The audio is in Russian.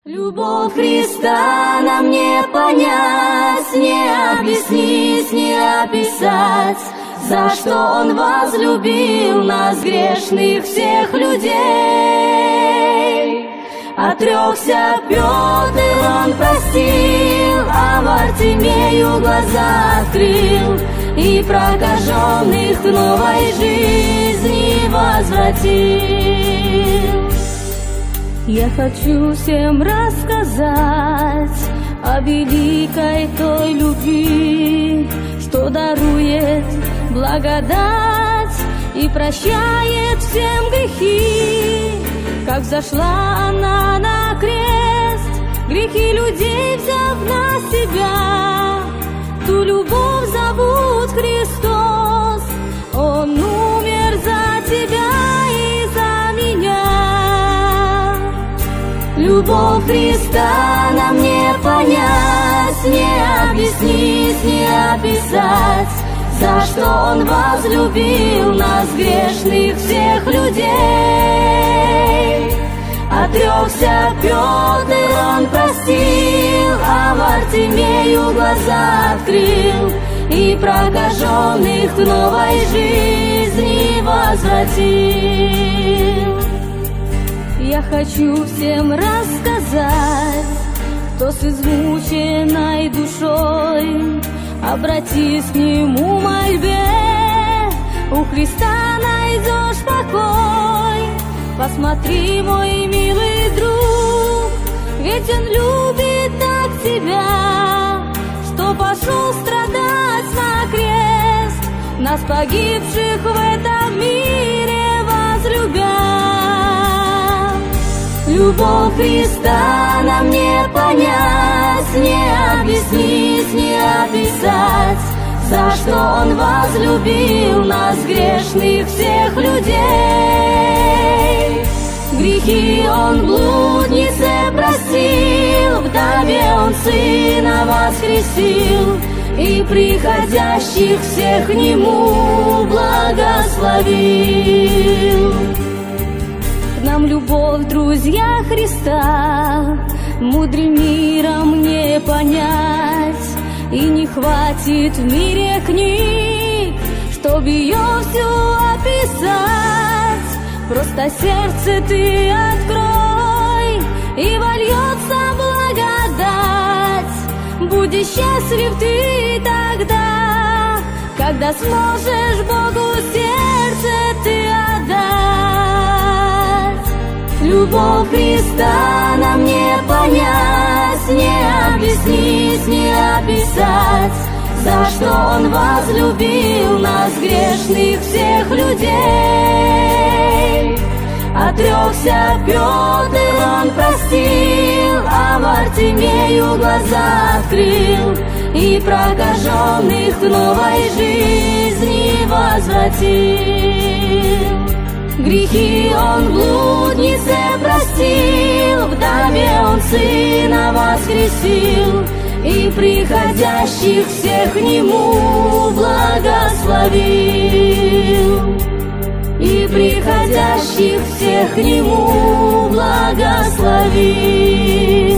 Любовь Христа нам не понять, не объяснить, не описать, за что Он возлюбил нас, грешных всех людей. Отрекся Петр, Он простил, а Вартимею глаза открыл и прокаженных к новой жизни возвратил. Я хочу всем рассказать о великой той любви, что дарует благодать и прощает всем грехи. Как взошла она на крест, грехи людей взяв на себя, ту любовь зовут Христос. Он умер за тебя и за меня. Любовь Христа нам не понять, не объяснить, не описать, за что Он возлюбил нас, грешных всех людей. Отрекся Петр, Он простил, а Вартимею глаза открыл и прокаженных к новой жизни возвратил. Я хочу всем рассказать, кто с измученной душой, обратись к Нему мольбе, у Христа найдешь покой. Посмотри, мой милый друг, ведь Он любит так тебя, что пошел страдать на крест, нас погибших в этом мире возлюбя. Любовь Христа нам не понять, не объяснить, не описать, за что Он возлюбил нас, грешных всех людей. Грехи Он блуднице простил, вдове Он Сына воскресил и приходящих всех к Нему благословил. Нам любовь, друзья, Христа мудрым миром не понять, и не хватит в мире книг, чтоб ее всю описать. Просто сердце ты открой, и вольется благодать. Будешь счастлив ты тогда, когда сможешь Богу сердце ты отдать. Любовь Христа нам не понять, не объяснить, не описать, за что Он возлюбил нас, грешных всех людей. Отрекся Петр, Он простил, а Вартимею глаза открыл и прокаженных к новой жизни возвратил. Грехи Он блуднице простил, вдове Он Сына воскресил и приходящих всех к Нему благословил. И приходящих всех к Нему благословил.